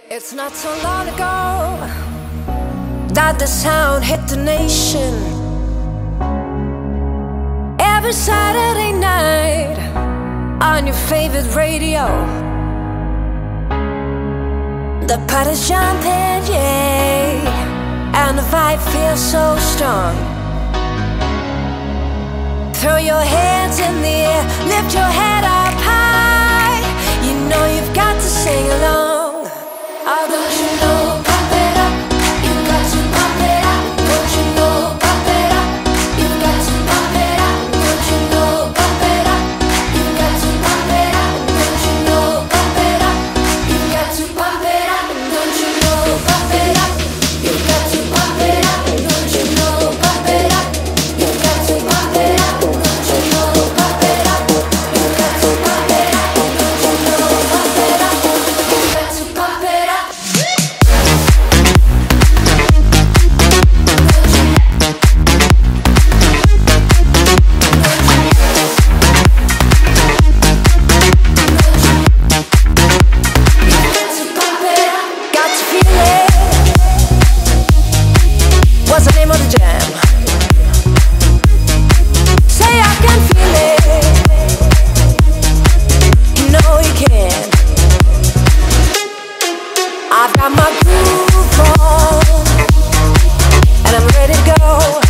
It's not so long ago that the sound hit the nation. Every Saturday night on your favorite radio, the party's jumping, yeah, and the vibe feels so strong. Throw your hands in the air, lift your head up high. You know you've got to sing along. Oh, don't you know, pump it up, you got to pump it up. Don't you know, pump it up, you got to pump it up. Don't you know, pump it up, you got to pump it up. Don't you know, pump it up, you got to pump it up. Don't you know, pump it up, you got to pump it up. Don't you know, pump it up, you got to pump it up. Don't you know, pump it up, you got to pump it up. Don't you know, pump it up, you got to pump it up. Got to feel it. What's the name of the jam? Say I can feel it. You know you can. I've got my groove on, and I'm ready to go.